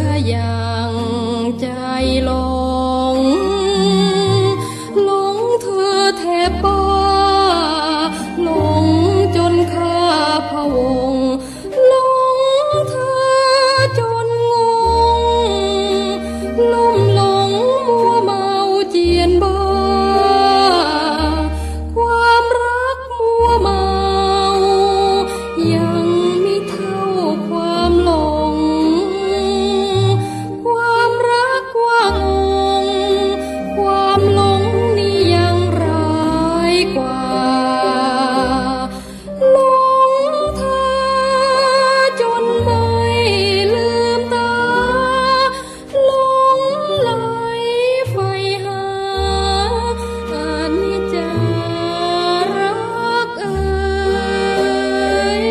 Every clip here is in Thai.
อย่างใจหลงหลงเธอแทบบ้าหลงจนข้าพะวงหลงเธอจนงงลุ่มหลงมัวเมาเจียนบ้าความรักมัวเมายังไม่เท่าความหลงความรักว่างงความหลงนี่ยังร้ายกว่าหลงเธอจนไม่ลืมตาหลงไหลไฟหาอนิจจารักเอ่ย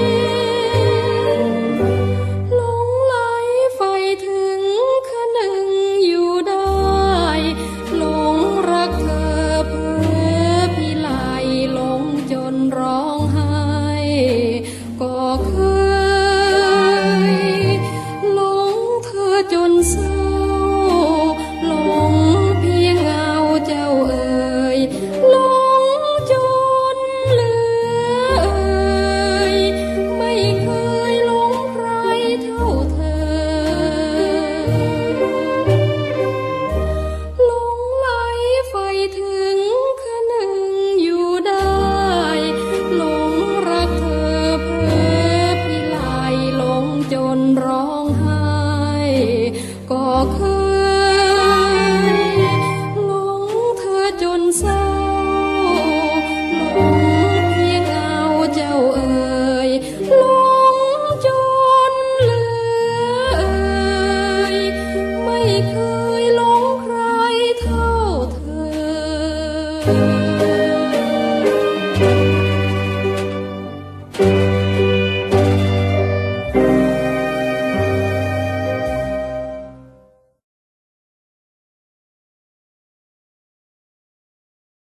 หลงไหลไฟถึงขนึงอยู่ได้หลงรักเธอเพ้อพิไลหลงจนร้องไห้ก็เคยหลงเธอจนเศร้า